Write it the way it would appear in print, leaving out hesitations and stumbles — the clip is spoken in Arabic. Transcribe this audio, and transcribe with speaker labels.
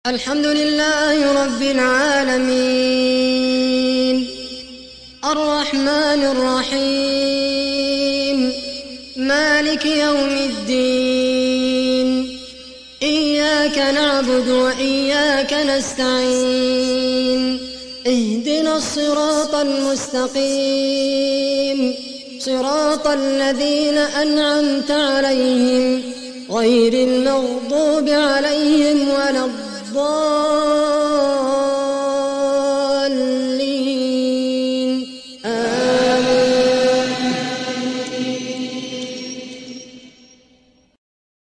Speaker 1: الحمد لله رب العالمين، الرحمن الرحيم، مالك يوم الدين. إياك نعبد وإياك نستعين، اهدنا الصراط المستقيم، صراط الذين أنعمت عليهم غير المغضوب عليهم ولا الضالين.